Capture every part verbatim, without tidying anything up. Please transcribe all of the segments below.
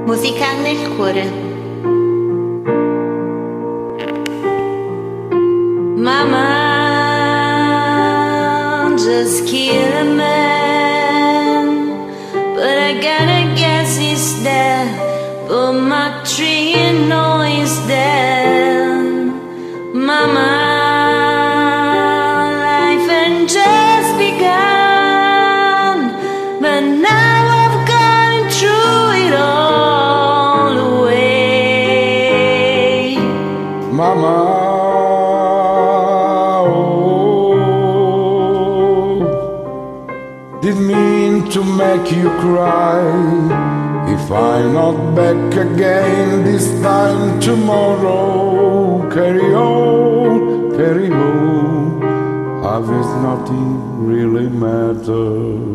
Música nel cuore. Mama just killed a man, but I gotta guess he's dead. But my tree and know he's dead. Mama, life ain't just begun, but now I've gone through it all away. Mama, didn't mean to make you cry. If I'm not back again this time tomorrow, carry on, carry on, as if nothing really matters.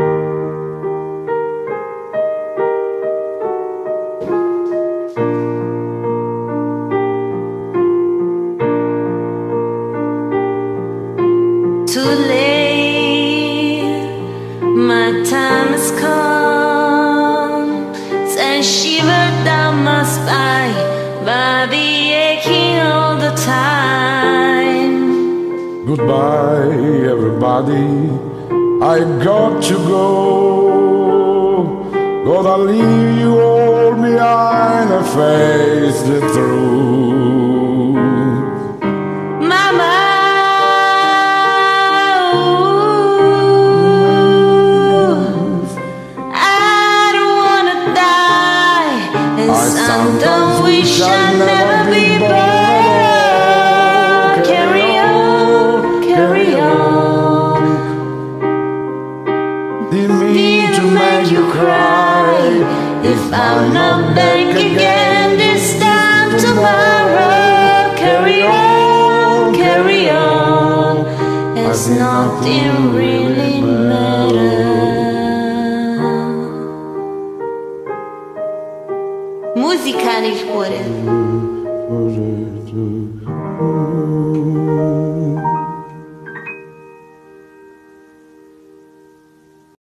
Too late, my time has come. Send shiver down my spine, body aching all the time. Goodbye, everybody, I got to go. Gotta leave you all behind and face the truth. Mama, I don't wish I'd never be born. Carry on, carry on. Didn't mean to make you cry. If I'm not back again this time tomorrow, carry on, carry on, as nothing really matters. Musica nel cuore.